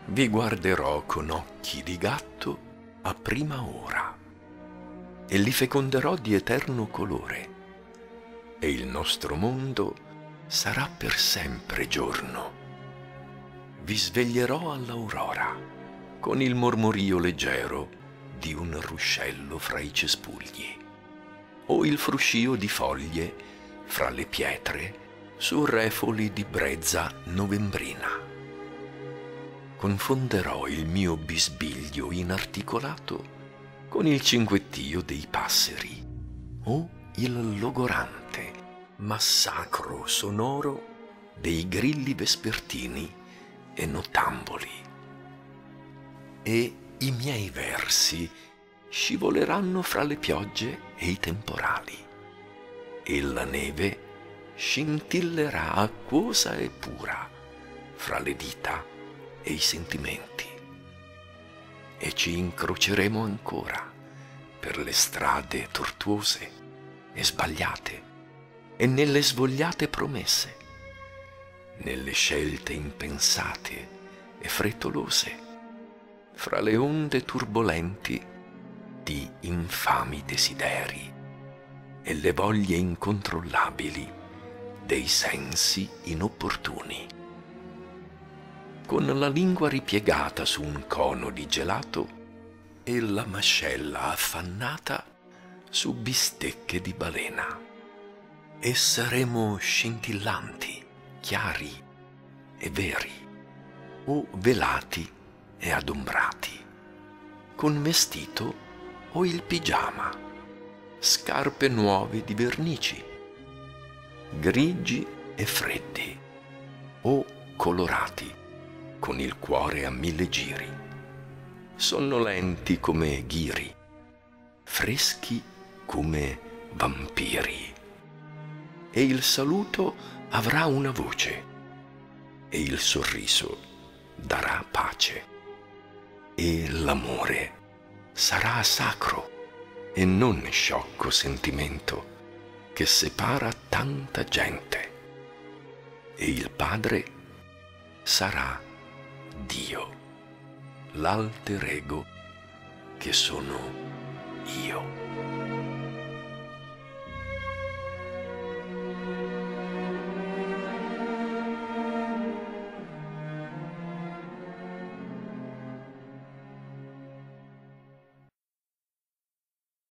Vi guarderò con occhi di gatto a prima ora e li feconderò di eterno colore, e il nostro mondo sarà per sempre giorno. Vi sveglierò all'aurora con il mormorio leggero di un ruscello fra i cespugli, o il fruscio di foglie fra le pietre su refoli di brezza novembrina. Confonderò il mio bisbiglio inarticolato con il cinguettio dei passeri o il logorante massacro sonoro dei grilli vespertini e nottamboli. E i miei versi scivoleranno fra le piogge e i temporali, e la neve scintillerà acquosa e pura fra le dita e i sentimenti, e ci incroceremo ancora per le strade tortuose e sbagliate e nelle svogliate promesse, nelle scelte impensate e frettolose, fra le onde turbolenti di infami desideri e le voglie incontrollabili dei sensi inopportuni. Con la lingua ripiegata su un cono di gelato e la mascella affannata su bistecche di balena. E saremo scintillanti, chiari e veri, o velati e adombrati, con vestito o il pigiama, scarpe nuove di vernici, grigi e freddi, o colorati con il cuore a 1000 giri, sonnolenti come ghiri, freschi come vampiri. E il saluto avrà una voce, e il sorriso darà pace, e l'amore sarà sacro e non sciocco sentimento che separa tanta gente, e il Padre sarà Dio, l'alter ego che sono io.